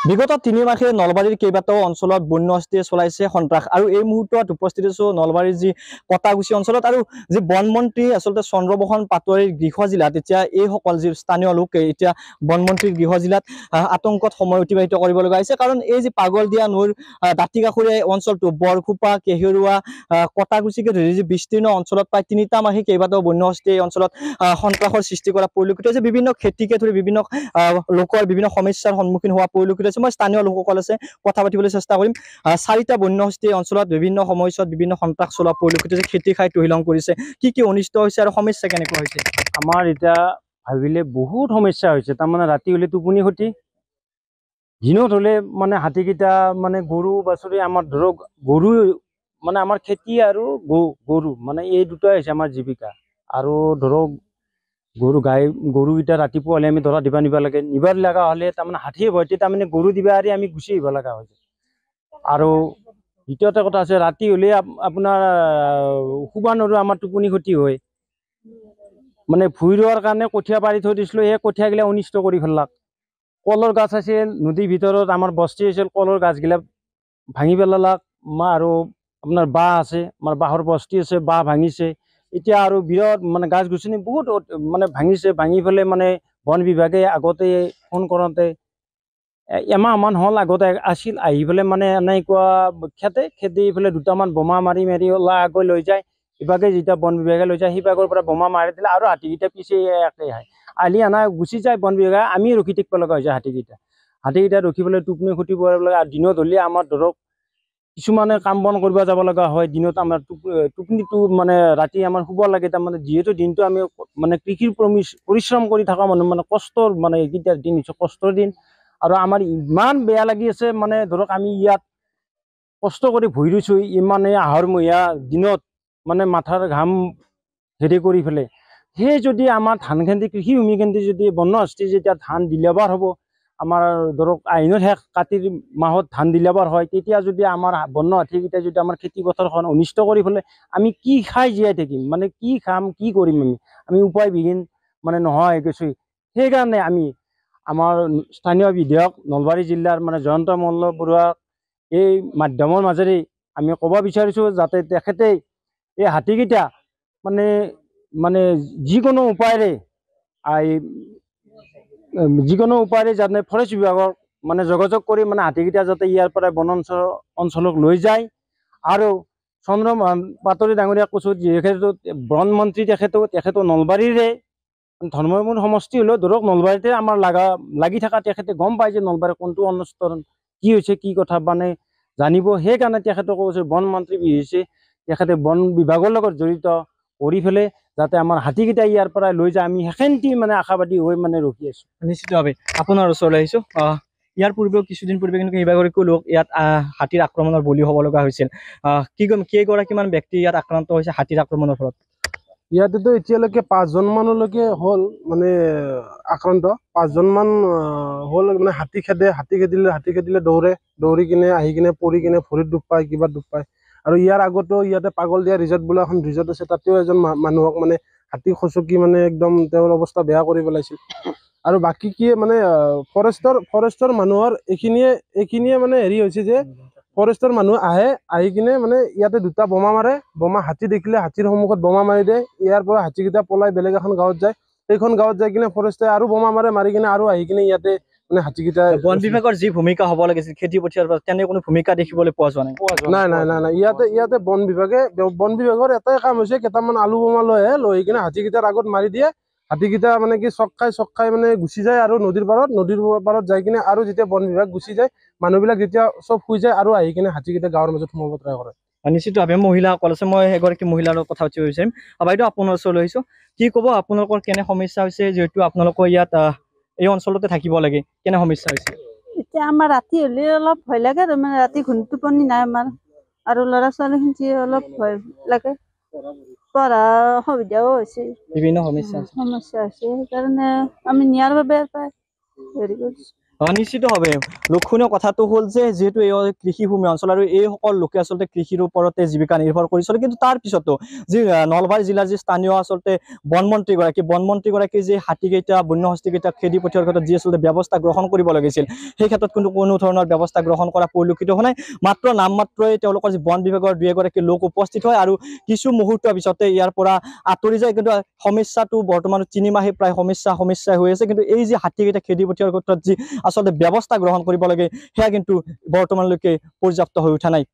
বিগত 3 মাহে নলবাৰীৰ কেইবাটাও অঞ্চলত বন্যহস্তীয়ে চলাইছে সন্ত্ৰাস আৰু এই মুহূৰ্তত উপস্থিত আছো নলবাৰীৰ যি কটাগুচি অঞ্চলত আৰু যি বনমন্ত্ৰী আচলতে চন্দ্ৰমোহন পাটোৱাৰীৰ গৃহ জিলাত এতিয়া এইসকল যি স্থানীয় লোক এতিয়া বনমন্ত্ৰীৰ গৃহ জিলাত আতংকত সময় অতিবাহিত কৰিব লগা হৈছে কাৰণ এই যি পাগলদিয়া নৈৰ দাঁতি কাষৰীয়া অঞ্চলটো বৰখোপা কেহেৰুৱা কটাগুচিকে ধৰি যি বিস্তীৰ্ণ অঞ্চলত প্ৰায় 3টা মাহে কেইবাটাও বন্যহস্তীয়ে এই অঞ্চলত সন্ত্ৰাসৰ সৃষ্টি কৰা পৰিলক্ষিত হৈছে বিভিন্ন খেতিকে ধৰি বিভিন্ন লোকৰ বিভিন্ন সমস্যাৰ সন্মুখীন হোৱা পৰিলক্ষিত হৈছে মই স্থানীয় লোকসকল আছে কথা পাতিবলৈ চেষ্টা কৰিম 4টা বন্যহস্তীয়ে অঞ্চলত বিভিন্ন সময়ত বিভিন্ন সন্ত্ৰাস চলোৱা পৰিলক্ষিত হৈছে খেতি খাই তহিলং কৰিছে কি অনিষ্ট হৈছে আৰু সমস্যা কেনেকুৱা হৈছে আমাৰ এতিয়া ভাবিলে বহুত সমস্যা হৈছে তাৰমানে ৰাতি হলে টোপনি ক্ষতি দিনত হলে মানে হাতীকেইটা মানে গৰু বাছুৰি আমাৰ ধৰক গৰু মানে আমাৰ খেতি আৰু গৰু মানে এই দুটাই হৈছে আমাৰ জীৱিকা আৰু ধৰক গৰুকেইটা ৰাতিপুৱা হলে আমি ধৰা দিবা নিব লাগে নিবাৰ লগা হলে তাৰমানে হাতীয়ে ভয়তে তাৰমানে গৰু দিবা আৰি আমি গুচি আহিব লগা হৈছে আৰু দ্বিতীয়তে কথা আছে ৰাতি হলে আপোনাৰ শুবা নৰো আমাৰ টোপনি ক্ষতি হয় মানে ভুই ৰোৱাৰ কাৰণে কঠীয়া পাৰি থৈ দিছিলো সেই কঠীয়াগিলা অনিষ্ট কৰি ফেলাক কলৰ গাছ আছিল নদীৰ ভিতৰত আমাৰ বস্তি আছিল কলৰ গাছগিলা ভাঙি পেলালাক আৰু আপোনাৰ বাঁহ আছে আমাৰ বাঁহৰ বস্তি আছে বাঁহ ভাঙিছে এতিয়া আৰু বিৰাট মানে গাছ গছনি বহুত মানে ভাঙিছে ভাঙি পেলাই মানে বন বিভাগে আগতে ফোন কৰোঁতে এমাহমান হ'ল আগতে আছিল আহি পেলাই মানে এনেকুৱা খেদি পেলাই 2টামান বোমা মাৰি ওলাই আগৈ লৈ যায় ইভাগে যেতিয়া বন বিভাগে লৈ যায় সিভাগৰ পৰা বোমা মাৰি দিলে আৰু হাতীকেইটা পিছে একেই হয় আলি আনা গুচি যায় বন বিভাগে আমি ৰখি থাকিব লগা হৈছে হাতীকেইটা ৰখি পেলাই টোপনি ক্ষতি কৰিব লাগে আৰু দিনত হ'লে আমাৰ ধৰক কিছুমানে কাম বন কৰিব যাব লগা হয় দিনত আমাৰ টোপনিটো মানে ৰাতি আমাৰ শুব লাগে তাৰমানে যিহেতু দিনটো আমি মানে কৃষিৰ পৰিশ্ৰম কৰি থকা মানুহ মানে কষ্টৰ মানে এইকেইটা দিন হৈছে কষ্টৰ দিন আৰু আমাৰ ইমান বেয়া লাগি আছে মানে ধৰক আমি ইয়াত কষ্ট কৰি ভুই ৰুইছোঁ ইমানে আহাৰমহীয়া দিনত মানে মাথাৰ ঘাম হেৰি কৰি পেলাই সেই যদি আমাৰ ধান খেতি কৃষি ভূমি খেতি যদি বন্যহস্তী যেতিয়া ধান দিলেবাৰ হ'ব আমাৰ ধৰক আহিনৰ শেষ কাতিৰ মাহত ধান দিলেবাৰ হয় তেতিয়া যদি আমাৰ বন্য হাতীকেইটা যদি আমাৰ খেতি পথাৰখন অনিষ্ট কৰি পেলাই আমি কি খাই জীয়াই থাকিম মানে কি খাম কি কৰিম আমি উপায়বিহীন মানে নোহোৱা হৈ গৈছোঁ সেইকাৰণে আমি আমাৰ স্থানীয় বিধায়ক নলবাৰী জিলাৰ মানে জয়ন্ত মল্ল বৰুৱাক এই মাধ্যমৰ মাজেৰে আমি ক'ব বিচাৰিছোঁ যাতে তেখেতে এই হাতীকেইটা মানে যিকোনো উপায়েৰে যাতে ফৰেষ্ট বিভাগক মানে যোগাযোগ কৰি মানে হাতীকেইটা যাতে ইয়াৰ পৰা বনাঞ্চল অঞ্চলক লৈ যায় আৰু চন্দ্ৰমোহন পাটোৱাৰী ডাঙৰীয়াক কৈছোঁ যিহেতু বনমন্ত্ৰী তেখেতো নলবাৰীৰে ধৰ্মমূল সমষ্টি হ'লেও ধৰক নলবাৰীতে আমাৰ লাগি থকা তেখেতে গম পায় যে নলবাৰী কোনটো অনুষ্ঠান কি হৈছে কি কথা মানে জানিব সেইকাৰণে তেখেতক কৈছোঁ বনমন্ত্ৰী হৈছে তেখেতে বন বিভাগৰ লগত জড়িত কৰি পেলাই যাতে আমাৰ হাতীকেইটা ইয়াৰ পৰা লৈ যায় আমি সেইখিনি মানে আশাবাদী হৈ মানে ৰখি আছোঁ নিশ্চিতভাৱে আপোনাৰ ওচৰলৈ আহিছোঁ ইয়াৰ পূৰ্বেও কিছুদিন পূৰ্বে কিন্তু কেইবাগৰাকীও লোক ইয়াত হাতীৰ আক্ৰমণৰ বলি হ'ব লগা হৈছিল কেইগৰাকীমান ব্যক্তি ইয়াত আক্ৰান্ত হৈছে হাতীৰ আক্ৰমণৰ ফলত ইয়াতেতো এতিয়ালৈকে 5জন মানলৈকে হ'ল মানে আক্ৰান্ত 5জন মান হ'ল মানে হাতী খেদিলে দৌৰি কিনে আহি কিনে পৰি কিনে ভৰিত দুখ পায় কিবা দুখ পায় আৰু ইয়াৰ আগতো ইয়াতে পাগলদিয়া ৰিজৰ্ট বোলা এখন ৰিজৰ্ট আছে তাতেও এজন মানুহক মানে হাতী খচকি মানে একদম তেওঁৰ অৱস্থা বেয়া কৰি পেলাইছিল আৰু বাকী কি মানে ফৰেষ্টৰ মানুহৰ এইখিনিয়ে মানে হেৰি হৈছে যে ফৰেষ্টৰ মানুহ আহি কিনে মানে ইয়াতে 2টা বোমা মাৰে হাতী দেখিলে হাতীৰ সন্মুখত বোমা মাৰি দিয়ে ইয়াৰ পৰা হাতীকেইটা পলাই বেলেগ এখন গাঁৱত যায় সেইখন গাঁৱত যাই কিনে ফৰেষ্টে আৰু বোমা মাৰি কিনে আৰু আহি কিনে ইয়াতে মানে হাতীকেইটা বন বিভাগৰ যি ভূমিকা হ'ব লাগিছিল খেতি পথাৰৰ তেনে কোনো ভূমিকা দেখিবলৈ পোৱা যোৱা নাই ইয়াতে বন বিভাগৰ এটাই কাম হৈছে কেইটামান আলু বোমা লৈ কিনে হাতীকেইটাৰ আগত মাৰি দিয়ে হাতীকেইটা মানে কি চক খাই মানে গুচি যায় আৰু নদীৰ পাৰত যাই কিনে আৰু যেতিয়া বন বিভাগ গুচি যায় মানুহবিলাক যেতিয়া চব শুই যায় আৰু আহি কিনে হাতীকেইটা গাঁৱৰ মাজত সোমাব ট্ৰাই কৰে নিশ্চিতভাৱে মহিলাসকল আছে মই এগৰাকী মহিলাৰ লগত কথা পাতিব বিচাৰিম বাইদেউ আপোনাৰ ওচৰলৈ আহিছোঁ কি ক'ব আপোনালোকৰ কেনে সমস্যা হৈছে যিহেতু আপোনালোকৰ ইয়াত এই অঞ্চলতে থাকিব লাগে কেনে সমস্যা হৈছে এতিয়া আমাৰ ৰাতি হ'লে অলপ ভয় লাগে মানে ৰাতি টোপনি নাই আমাৰ আৰু ল'ৰা ছোৱালীখিনি অলপ ভয় লাগে পঢ়া অসুবিধাও হৈছে বিভিন্ন সমস্যা হৈছে সেইকাৰণে আমি নিয়াৰ বাবে হেৰি কৰিছোঁ নিশ্চিতভাৱে লক্ষণীয় কথাটো হ'ল যে যিহেতু এই কৃষিভূমি অঞ্চল আৰু এইসকল লোকে আচলতে কৃষিৰ ওপৰতে জীৱিকা নিৰ্ভৰ কৰি চলে কিন্তু তাৰ পিছতো যি নলবাৰী জিলাৰ যি স্থানীয় আচলতে বনমন্ত্ৰীগৰাকী যি হাতীকেইটা বন্যহস্তীকেইটা খেদি পঠিওৱাৰ ক্ষেত্ৰত যি আচলতে ব্যৱস্থা গ্ৰহণ কৰিব লাগিছিল সেই ক্ষেত্ৰত কিন্তু কোনো ধৰণৰ ব্যৱস্থা গ্ৰহণ কৰা পৰিলক্ষিত হোৱা নাই মাত্ৰ নামমাত্ৰই তেওঁলোকৰ যি বন বিভাগৰ 2-এগৰাকী লোক উপস্থিত হয় আৰু কিছু মুহূৰ্তৰ পিছতে ইয়াৰ পৰা আঁতৰি যায় কিন্তু সমস্যাটো বৰ্তমান 3 মাহে প্ৰায় সমস্যাই হৈ আছে কিন্তু এই যি হাতীকেইটা খেদি পঠিওৱাৰ ক্ষেত্ৰত যি আচলতে ব্যৱস্থা গ্ৰহণ কৰিব লাগে সেয়া কিন্তু বৰ্তমানলৈকে পৰ্যাপ্ত হৈ উঠা নাই